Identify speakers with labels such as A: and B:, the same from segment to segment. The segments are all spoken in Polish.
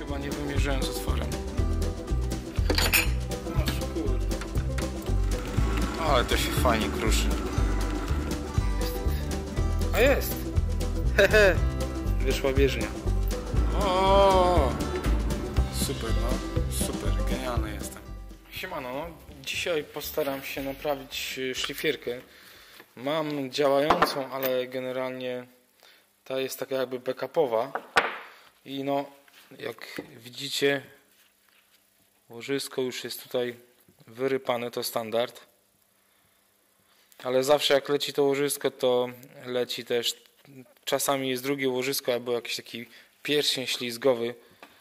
A: Chyba nie wymierzyłem z otworem. Masz, kurde. Ale to się fajnie kruszy. A jest! Hehe! Wyszła bieżnia. O! Super, no. Super, genialny jestem. Siemano, no. Dzisiaj postaram się naprawić szlifierkę. Mam działającą, ale generalnie ta jest taka jakby backupowa. I no, jak widzicie, łożysko już jest tutaj wyrypane, to standard. Ale zawsze jak leci to łożysko, to leci też, czasami jest drugie łożysko albo jakiś taki pierścień ślizgowy.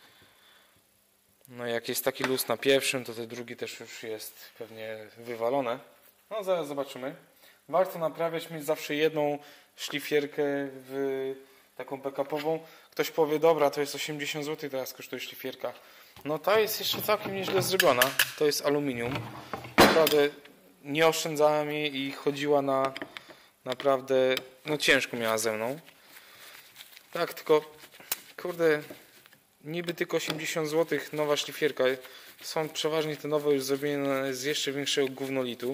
A: No jak jest taki luz na pierwszym, to ten drugi też już jest pewnie wywalone. No zaraz zobaczymy. Warto naprawiać, mieć zawsze jedną szlifierkę taką backupową. Ktoś powie, dobra, to jest 80 zł, teraz kosztuje szlifierka. No ta jest jeszcze całkiem nieźle zrobiona. To jest aluminium. Naprawdę nie oszczędzałem jej i chodziła na naprawdę, no ciężko miała ze mną. Tak, tylko kurde, niby tylko 80 zł nowa szlifierka. Są przeważnie te nowe już zrobione z jeszcze większego gównolitu.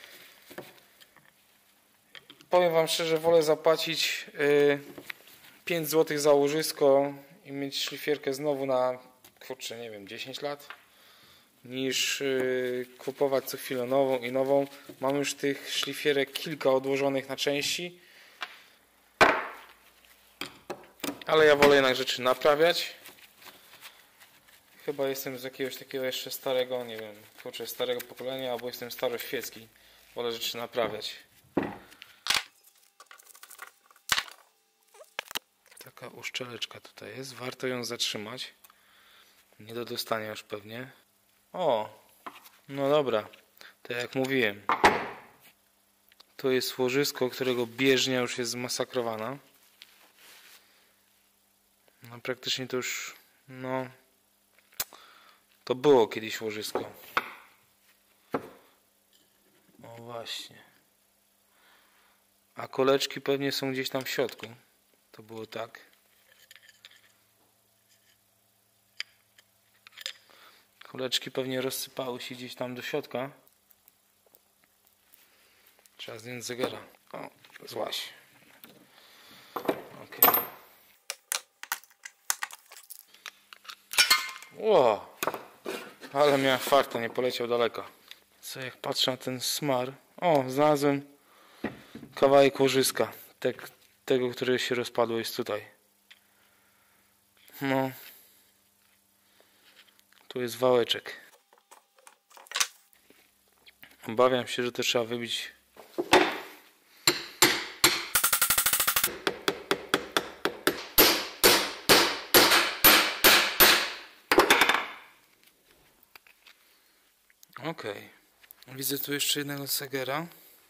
A: Powiem wam szczerze, wolę zapłacić 5 zł za łożysko i mieć szlifierkę znowu na, kurczę, nie wiem, 10 lat, niż kupować co chwilę nową i nową. Mam już tych szlifierek kilka odłożonych na części, ale ja wolę jednak rzeczy naprawiać. Chyba jestem z jakiegoś takiego jeszcze starego, nie wiem, kurczę, starego pokolenia, albo jestem staroświecki. Wolę rzeczy naprawiać. Taka uszczeleczka tutaj jest. Warto ją zatrzymać. Nie do dostania już pewnie. O! No dobra. Tak jak mówiłem. To jest łożysko, którego bieżnia już jest zmasakrowana. No praktycznie to już... No... To było kiedyś łożysko. O właśnie. A koleczki pewnie są gdzieś tam w środku. To było tak. Koleczki pewnie rozsypały się gdzieś tam do środka. Trzeba zdjąć zegara. O, złaś. Ok. Ło! Ale miałem farta, nie poleciał daleko. Co jak patrzę na ten smar. O, znalazłem kawałek łożyska. Tego, które się rozpadło, jest tutaj. No. Tu jest wałeczek. Obawiam się, że to trzeba wybić. Ok. Widzę tu jeszcze jednego segera.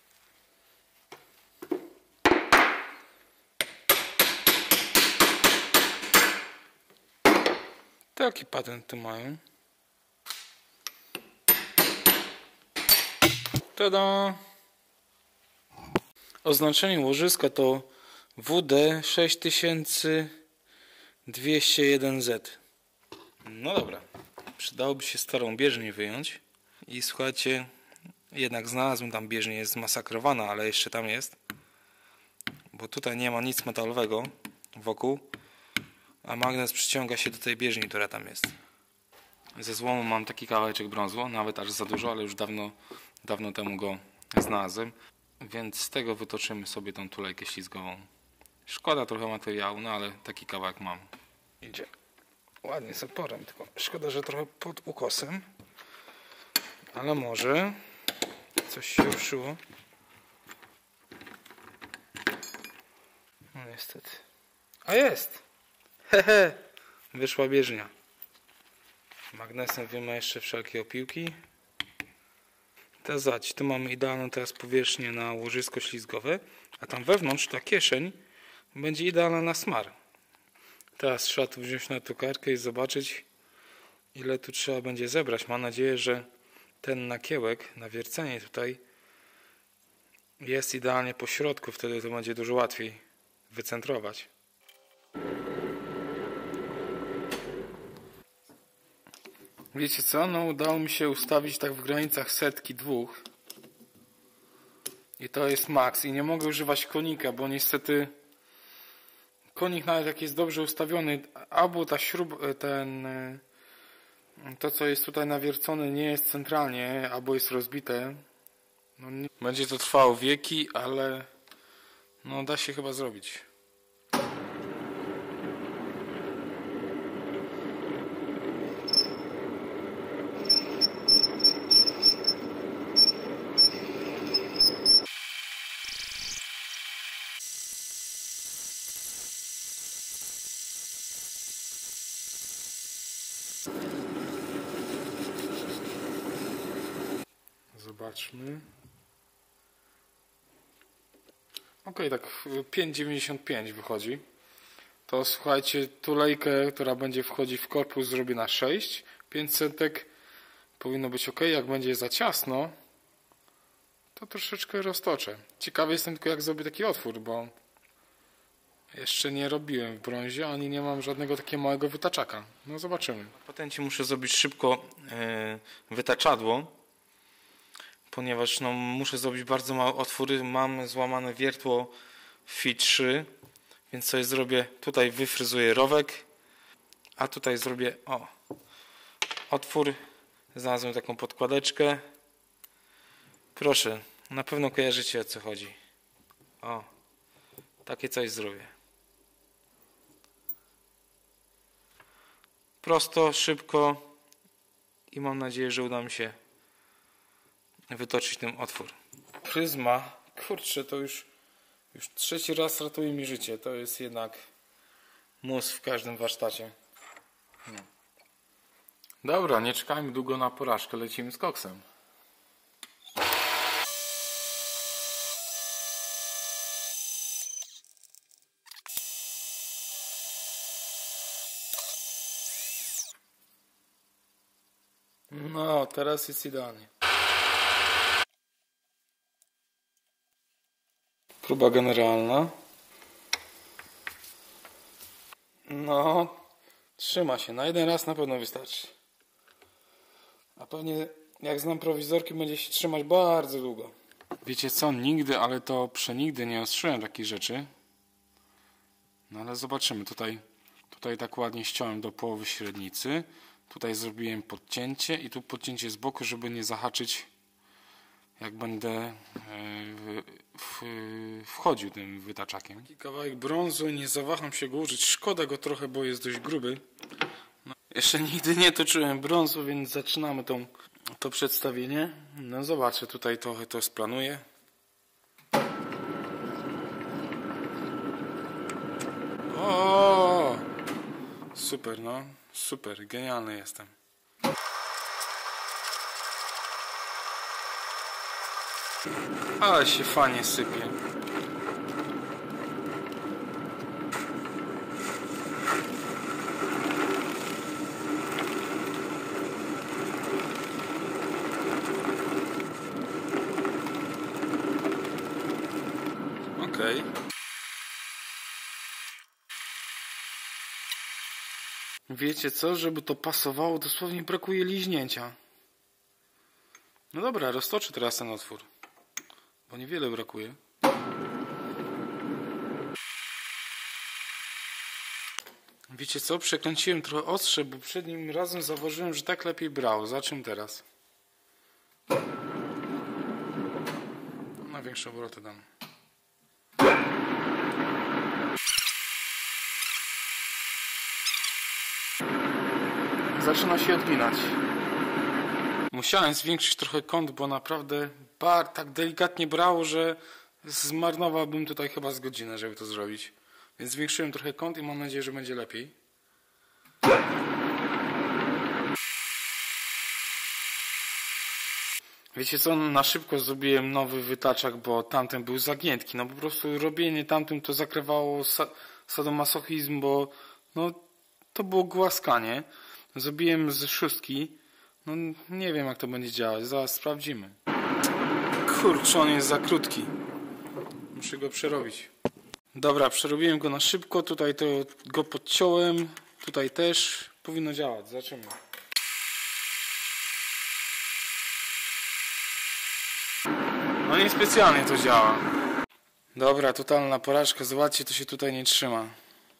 A: Taki patent tu mają. Tada! Oznaczenie łożyska to WD 6201Z. No dobra. Przydałoby się starą bieżnię wyjąć. I słuchajcie, jednak znalazłem tam bieżnię, jest zmasakrowana, ale jeszcze tam jest. Bo tutaj nie ma nic metalowego wokół. A magnes przyciąga się do tej bieżni, która tam jest. Ze złomu mam taki kawałeczek brązu, nawet aż za dużo, ale już dawno temu go znalazłem. Więc z tego wytoczymy sobie tą tulejkę ślizgową. Szkoda trochę materiału, no ale taki kawałek mam. Idzie ładnie z oporem, tylko szkoda, że trochę pod ukosem. Ale może coś się ruszyło. No niestety. A jest! Hehe! Wyszła bieżnia. Magnesem wyjmę jeszcze wszelkie opiłki. Teraz zobacz, tu mamy idealną teraz powierzchnię na łożysko ślizgowe, a tam wewnątrz ta kieszeń będzie idealna na smar. Teraz trzeba tu wziąć na tokarkę i zobaczyć, ile tu trzeba będzie zebrać. Mam nadzieję, że ten nakiełek, nawiercenie tutaj jest idealnie po środku, wtedy to będzie dużo łatwiej wycentrować. Wiecie co? No udało mi się ustawić tak w granicach setki, dwóch. I to jest maks. I nie mogę używać konika, bo niestety konik nawet jak jest dobrze ustawiony, albo ta śruba, to co jest tutaj nawiercone nie jest centralnie, albo jest rozbite. No, nie... Będzie to trwało wieki, ale no da się chyba zrobić. Zobaczmy. Ok, tak 5,95 wychodzi. To słuchajcie, tulejkę, która będzie wchodzić w korpus, zrobię na 6. 5 centek powinno być ok. Jak będzie za ciasno, to troszeczkę roztoczę. Ciekawy jestem tylko, jak zrobię taki otwór, bo jeszcze nie robiłem w brązie, ani nie mam żadnego takiego małego wytaczaka. No zobaczymy. Na patencie muszę zrobić szybko wytaczadło, ponieważ no, muszę zrobić bardzo małe otwory. Mam złamane wiertło Fi 3, więc sobie zrobię, tutaj wyfryzuję rowek, a tutaj zrobię otwór. Znalazłem taką podkładeczkę. Proszę, na pewno kojarzycie, o co chodzi. Takie coś zrobię. Prosto, szybko i mam nadzieję, że uda mi się wytoczyć ten otwór. Pryzma, kurczę, to już trzeci raz ratuje mi życie. To jest jednak mus w każdym warsztacie. Dobra, nie czekajmy długo na porażkę, lecimy z koksem. No, teraz jest idealnie. Próba generalna. No, trzyma się. Na jeden raz na pewno wystarczy. A pewnie jak znam prowizorki, będzie się trzymać bardzo długo. Wiecie co? Nigdy, ale to przenigdy nie ostrzyłem takich rzeczy. No ale zobaczymy. Tutaj tak ładnie ściąłem do połowy średnicy. Tutaj zrobiłem podcięcie i tu podcięcie z boku, żeby nie zahaczyć, jak będę wchodził tym wytaczakiem. Taki kawałek brązu, nie zawaham się go użyć. Szkoda go trochę, bo jest dość gruby. No, jeszcze nigdy nie toczyłem brązu, więc zaczynamy to przedstawienie. No zobaczę, tutaj trochę to splanuję. O! Super, no. Super, genialny jestem. Ale się fajnie sypie. Okej. Wiecie co? Żeby to pasowało, dosłownie brakuje liźnięcia. No dobra, roztoczę teraz ten otwór. Bo niewiele brakuje. Wiecie co? Przekręciłem trochę ostrze, bo poprzednim razem zauważyłem, że tak lepiej brało. Zobaczymy teraz. Na większe obroty dam. Zaczyna się odginać. Musiałem zwiększyć trochę kąt, bo naprawdę tak delikatnie brało, że zmarnowałbym tutaj chyba z godzinę, żeby to zrobić. Więc zwiększyłem trochę kąt i mam nadzieję, że będzie lepiej. Wiecie co, na szybko zrobiłem nowy wytaczak, bo tamten był zagiętki. No po prostu robienie tamtym to zakrywało sadomasochizm, bo no to było głaskanie. Zrobiłem z 6. No nie wiem, jak to będzie działać. Zaraz sprawdzimy. Kurczę, on jest za krótki. Muszę go przerobić. Dobra, przerobiłem go na szybko. Tutaj to go podciąłem. Tutaj też powinno działać. Zobaczymy. No niespecjalnie to działa. Dobra, totalna porażka. Zobaczcie, to się tutaj nie trzyma.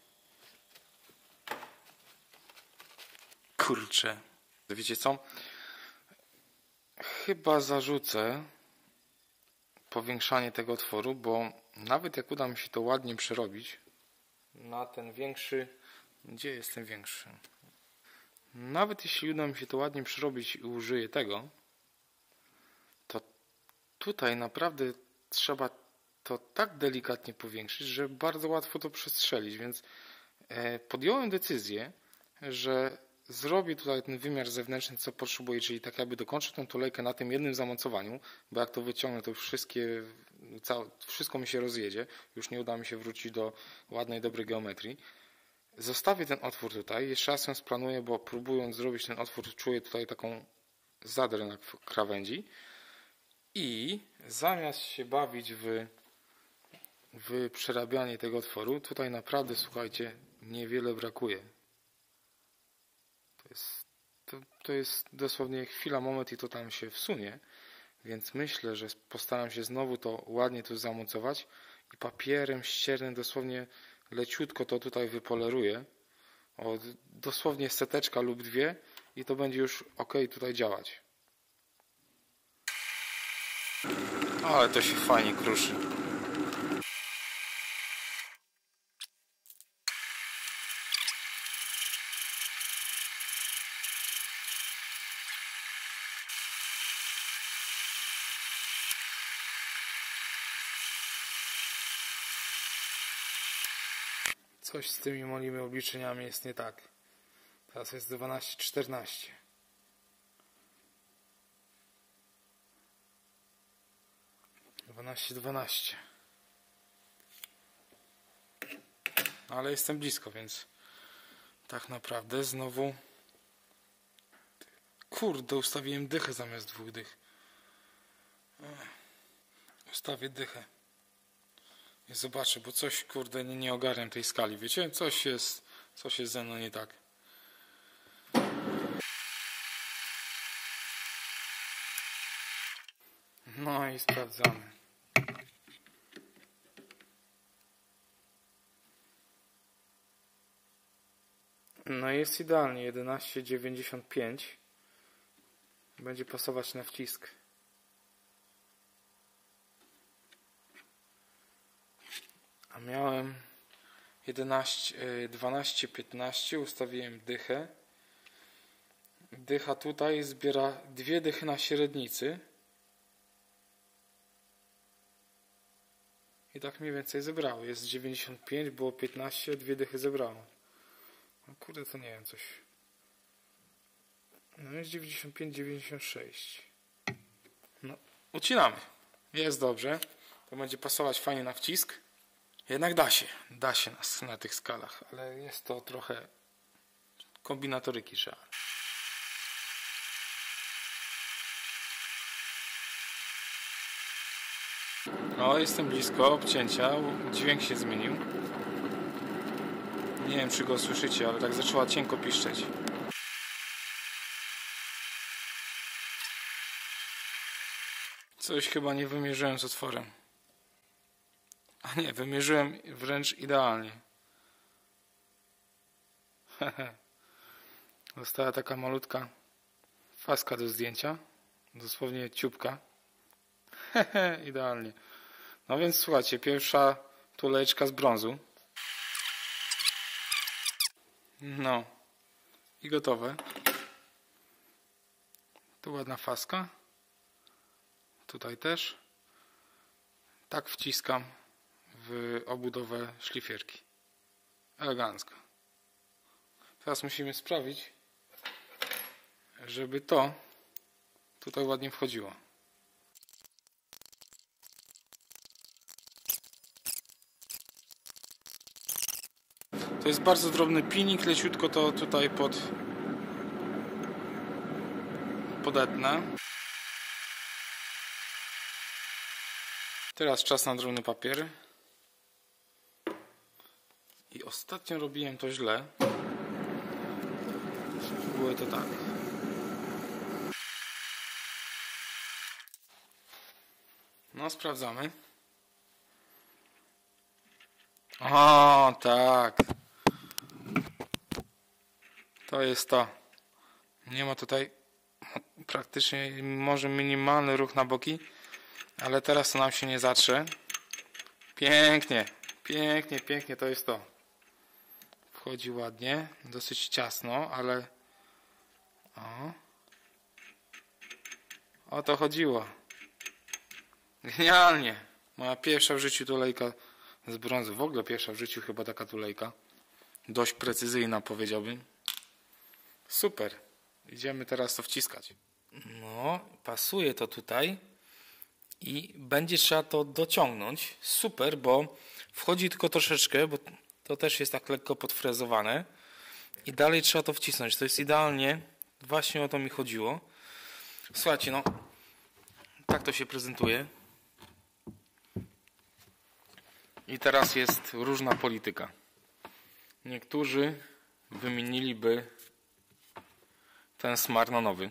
A: Kurczę. Wiecie co? Chyba zarzucę powiększanie tego otworu, bo nawet jak uda mi się to ładnie przerobić na ten większy... Gdzie jest ten większy? Nawet jeśli uda mi się to ładnie przerobić i użyję tego, to tutaj naprawdę trzeba to tak delikatnie powiększyć, że bardzo łatwo to przestrzelić, więc podjąłem decyzję, że zrobię tutaj ten wymiar zewnętrzny, co potrzebuję, czyli tak jakby dokończę tą tulejkę na tym jednym zamocowaniu, bo jak to wyciągnę, to wszystko mi się rozjedzie, już nie uda mi się wrócić do ładnej, dobrej geometrii. Zostawię ten otwór tutaj, jeszcze raz ją splanuję, bo próbując zrobić ten otwór, czuję tutaj taką zadrę na krawędzi i zamiast się bawić w przerabianie tego otworu, tutaj naprawdę, słuchajcie, niewiele brakuje. To jest dosłownie chwila, moment i to tam się wsunie, więc myślę, że postaram się znowu to ładnie tu zamocować i papierem ściernym dosłownie leciutko to tutaj wypoleruję, o dosłownie seteczka lub dwie i to będzie już ok tutaj działać. Ale to się fajnie kruszy. Coś z tymi moimi obliczeniami jest nie tak. Teraz jest 12:14. Ale jestem blisko, więc tak naprawdę znowu... Kurde, ustawiłem dychę zamiast 2 dych. Ustawię dychę. I zobaczę, bo coś, kurde, nie ogarniam tej skali. Wiecie? Coś jest ze mną nie tak. No i sprawdzamy. No jest idealnie. 11,95 będzie pasować na wcisk. A miałem 12,15, ustawiłem dychę. Dycha tutaj zbiera 2 dychy na średnicy. I tak mniej więcej zebrało. Jest 95, było 15, 2 dychy zebrało. No kurde, to nie wiem, coś. No jest 95, 96. No, ucinamy. Jest dobrze. To będzie pasować fajnie na wcisk. Jednak da się na tych skalach, ale jest to trochę kombinatoryki trzeba. O, jestem blisko obcięcia, dźwięk się zmienił. Nie wiem, czy go słyszycie, ale tak zaczęła cienko piszczeć. Coś chyba nie wymierzyłem z otworem. A nie, wymierzyłem wręcz idealnie. Została taka malutka faska do zdjęcia. Dosłownie ciupka. Idealnie. No więc słuchajcie, pierwsza tuleczka z brązu. No. I gotowe. Tu ładna faska. Tutaj też. Tak wciskam w obudowę szlifierki. Elegancko. Teraz musimy sprawić, żeby to tutaj ładnie wchodziło. To jest bardzo drobny pinik, leciutko to tutaj podetnę. Teraz czas na drobny papier. I ostatnio robiłem to źle. Było to tak. No No, sprawdzamy. O, tak. To jest to. Nie ma tutaj praktycznie, może minimalny ruch na boki, ale teraz to nam się nie zatrze. Pięknie, pięknie, pięknie, to jest to. Wchodzi ładnie, dosyć ciasno, ale o to chodziło. Genialnie. Moja pierwsza w życiu tulejka z brązu. W ogóle pierwsza w życiu chyba taka tulejka. Dość precyzyjna, powiedziałbym. Super. Idziemy teraz to wciskać. No, pasuje to tutaj. I będzie trzeba to dociągnąć. Super, bo wchodzi tylko troszeczkę, bo to też jest tak lekko podfrezowane. I dalej trzeba to wcisnąć. To jest idealnie. Właśnie o to mi chodziło. Słuchajcie, no. Tak to się prezentuje. I teraz jest różna polityka. Niektórzy wymieniliby ten smar na nowy.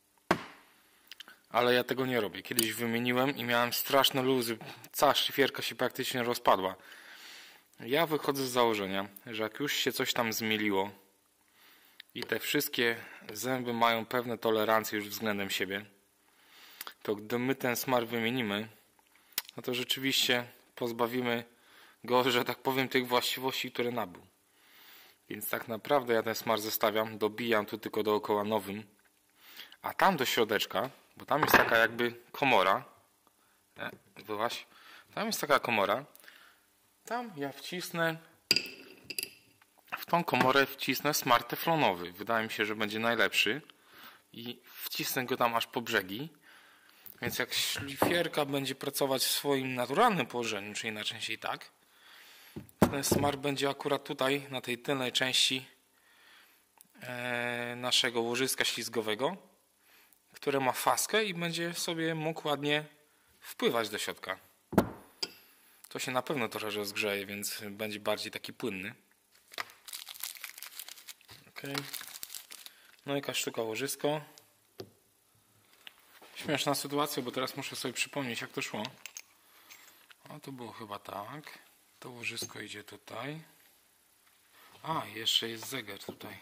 A: Ale ja tego nie robię. Kiedyś wymieniłem i miałem straszne luzy. Cała szlifierka się praktycznie rozpadła. Ja wychodzę z założenia, że jak już się coś tam zmieliło i te wszystkie zęby mają pewne tolerancje już względem siebie, to gdy my ten smar wymienimy, no to rzeczywiście pozbawimy go, że tak powiem, tych właściwości, które nabył. Więc tak naprawdę ja ten smar zostawiam, dobijam tu tylko dookoła nowym, a tam do środeczka, bo tam jest taka jakby komora, byłaś, tam jest taka komora, tam ja wcisnę, w tą komorę wcisnę smar teflonowy. Wydaje mi się, że będzie najlepszy i wcisnę go tam aż po brzegi. Więc jak szlifierka będzie pracować w swoim naturalnym położeniu, czyli najczęściej tak, ten smar będzie akurat tutaj, na tej tylnej części naszego łożyska ślizgowego, które ma faskę i będzie sobie mógł ładnie wpływać do środka. To się na pewno trochę rozgrzeje, więc będzie bardziej taki płynny. Ok. No i jaka sztuka łożysko. Śmieszna sytuacja, bo teraz muszę sobie przypomnieć, jak to szło. A to było chyba tak. To łożysko idzie tutaj. A, jeszcze jest zegar tutaj.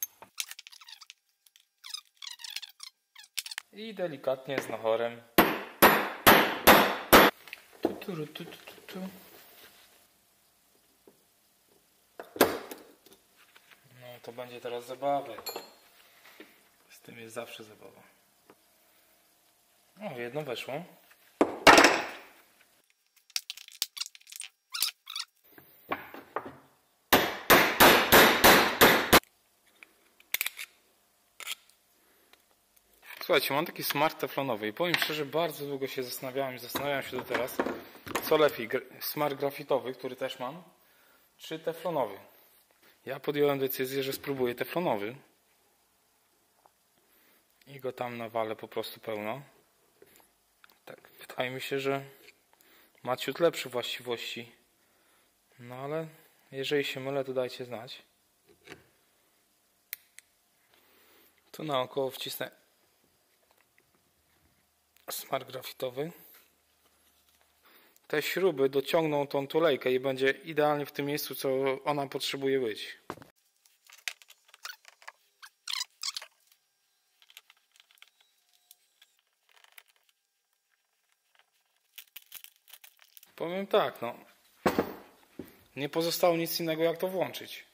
A: I delikatnie z nachorem. No to będzie teraz zabawa. Z tym jest zawsze zabawa. O, jedno weszło. Słuchajcie, mam taki smar teflonowy i powiem szczerze, bardzo długo się zastanawiałem się do teraz, co lepiej, smar grafitowy, który też mam, czy teflonowy. Ja podjąłem decyzję, że spróbuję teflonowy i go tam nawalę po prostu pełno. Tak, wydaje mi się, że ma ciut lepsze właściwości. No ale jeżeli się mylę, to dajcie znać. Tu naokoło wcisnę smar grafitowy. Te śruby dociągną tą tulejkę i będzie idealnie w tym miejscu, co ona potrzebuje być. Powiem tak, no. Nie pozostało nic innego, jak to włączyć.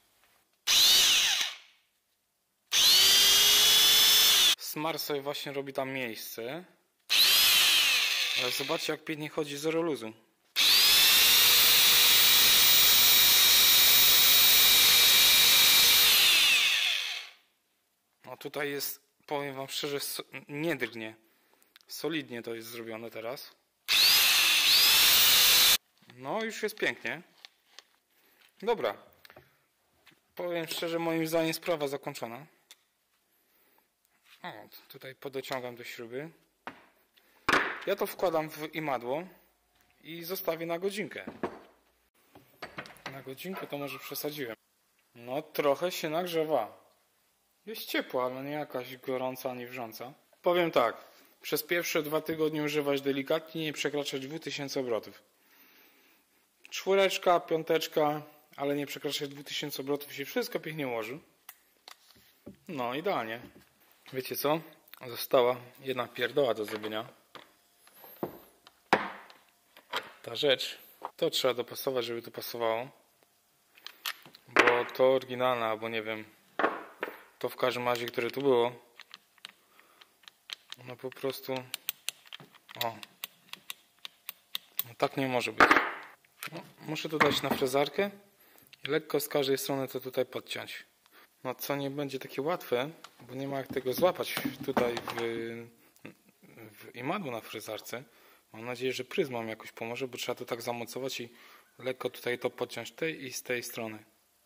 A: Smar sobie właśnie robi tam miejsce. Ale zobaczcie, jak pięknie chodzi, zero luzu. No tutaj jest, powiem wam szczerze, nie drgnie. Solidnie to jest zrobione teraz. No już jest pięknie. Dobra. Powiem szczerze, moim zdaniem sprawa zakończona. O, tutaj podociągam do śruby. Ja to wkładam w imadło i zostawię na godzinkę. Na godzinkę to może przesadziłem. No trochę się nagrzewa. Jest ciepła, ale nie jakaś gorąca ani wrząca. Powiem tak, Przez pierwsze 2 tygodnie używać delikatnie, nie przekraczać 2000 obrotów. 4, 5, ale nie przekraczać 2000 obrotów, się wszystko pięknie ułoży. No idealnie. Wiecie co? Została jedna pierdoła do zrobienia. Ta rzecz, to trzeba dopasować, żeby to pasowało. Bo to oryginalne, albo nie wiem, to w każdym razie, które tu było, no po prostu, o, no tak nie może być. No, muszę to dać na frezarkę i lekko z każdej strony to tutaj podciąć. No co nie będzie takie łatwe, bo nie ma jak tego złapać tutaj w imadłu na frezarce. Mam nadzieję, że pryzma mi jakoś pomoże, bo trzeba to tak zamocować i lekko tutaj to podciąć tej i z tej strony.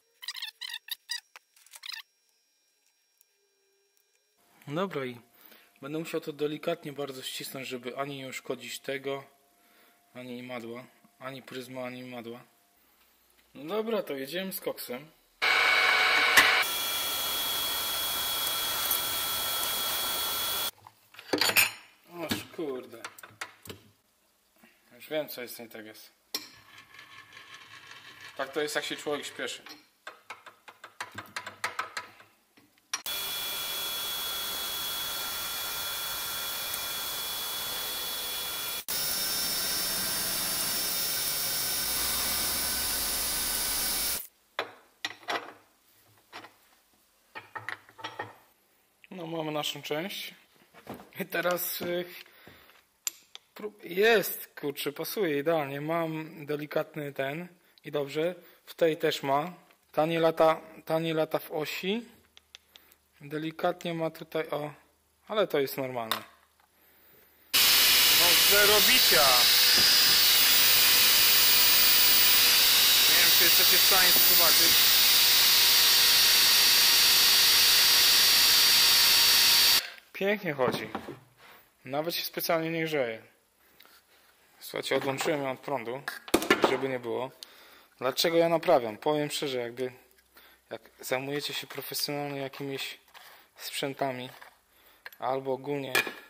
A: Dobra, i będę musiał to delikatnie bardzo ścisnąć, żeby ani nie uszkodzić tego, ani imadła, ani pryzma, ani imadła. No dobra, to jedziemy z koksem. Oż kurde. Już wiem, co jest nie tak jest. Tak to jest, jak się człowiek śpieszy. No mamy naszą część. I teraz jest, kurczę, pasuje idealnie. Mam delikatny ten i dobrze. W tej też ma. Ta nie lata w osi. Delikatnie ma tutaj, o, ale to jest normalne. No zero bicia. Nie wiem, czy jesteście w stanie to zobaczyć. Pięknie chodzi. Nawet się specjalnie nie grzeje. Słuchajcie, odłączyłem ją od prądu, żeby nie było. Dlaczego ja naprawiam? Powiem szczerze, jak zajmujecie się profesjonalnie jakimiś sprzętami albo ogólnie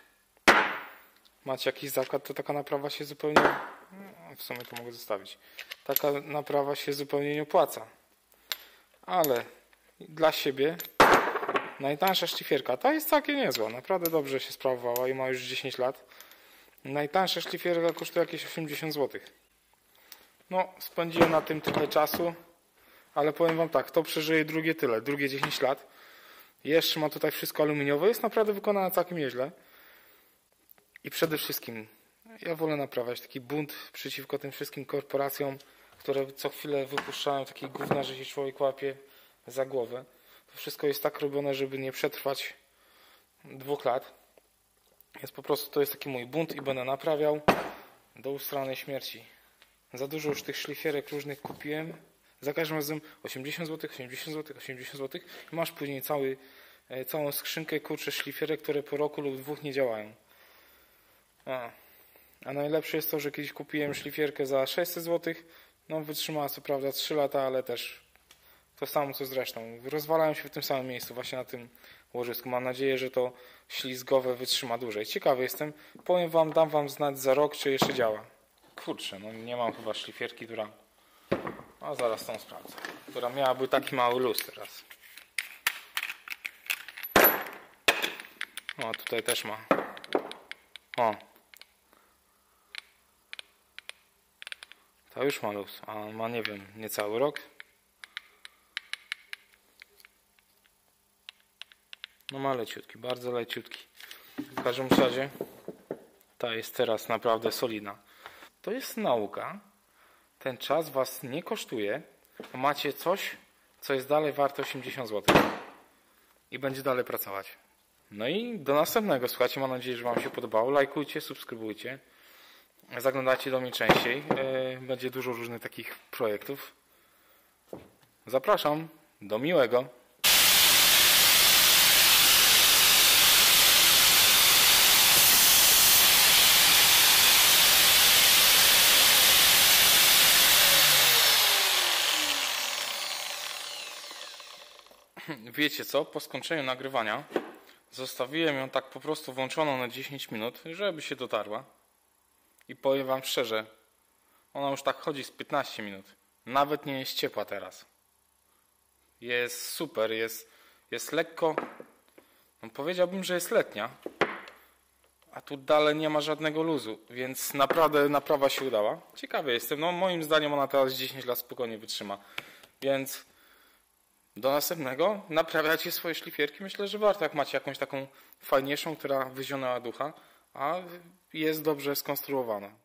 A: macie jakiś zakład, to taka naprawa się zupełnie, w sumie to mogę zostawić, taka naprawa się zupełnie nie opłaca. Ale dla siebie najtańsza szlifierka, ta jest całkiem niezła, naprawdę dobrze się sprawowała i ma już 10 lat. Najtańsza szlifierka kosztuje jakieś 80 zł. No, spędziłem na tym trochę czasu, ale powiem wam tak, to przeżyje drugie 10 lat. Jeszcze ma tutaj wszystko aluminiowe, jest naprawdę wykonana całkiem nieźle. I przede wszystkim, ja wolę naprawiać taki bunt przeciwko tym wszystkim korporacjom, które co chwilę wypuszczają takie gówna, że się człowiek łapie za głowę. To wszystko jest tak robione, żeby nie przetrwać 2 lat. Więc po prostu to jest taki mój bunt i będę naprawiał do ustalonej śmierci. Za dużo już tych szlifierek różnych kupiłem. Za każdym razem 80 zł, 80 zł, 80 zł. I masz później całą skrzynkę kurczę szlifierek, które po roku lub 2 nie działają. A najlepsze jest to, że kiedyś kupiłem szlifierkę za 600 zł. No wytrzymała co prawda 3 lata, ale też to samo co zresztą. Rozwalałem się w tym samym miejscu, właśnie na tym łożysku. Mam nadzieję, że to ślizgowe wytrzyma dłużej. Ciekawy jestem. Powiem wam, dam wam znać za rok, czy jeszcze działa. Kurczę, no nie mam chyba szlifierki, która... A zaraz tą sprawdzę. Która miałaby taki mały luz teraz. O, tutaj też ma. O. To już ma luz, a ma, nie wiem, niecały rok. No ma leciutki, bardzo leciutki. W każdym razie ta jest teraz naprawdę solidna. To jest nauka. Ten czas was nie kosztuje. Macie coś, co jest dalej warte 80 zł. I będzie dalej pracować. No i do następnego. Słuchajcie, mam nadzieję, że wam się podobało. Lajkujcie, subskrybujcie. Zaglądajcie do mnie częściej. Będzie dużo różnych takich projektów. Zapraszam. Do miłego. Wiecie co? Po skończeniu nagrywania Zostawiłem ją tak po prostu włączoną na 10 minut, żeby się dotarła. I powiem wam szczerze, ona już tak chodzi z 15 minut. Nawet nie jest ciepła teraz. Jest super, jest lekko, no powiedziałbym, że jest letnia. A tu dalej nie ma żadnego luzu, więc naprawdę naprawa się udała. Ciekawy jestem, no moim zdaniem ona teraz 10 lat spokojnie wytrzyma. Więc do następnego naprawiacie swoje szlifierki. Myślę, że warto, jak macie jakąś taką fajniejszą, która wyzionęła ducha, a jest dobrze skonstruowana.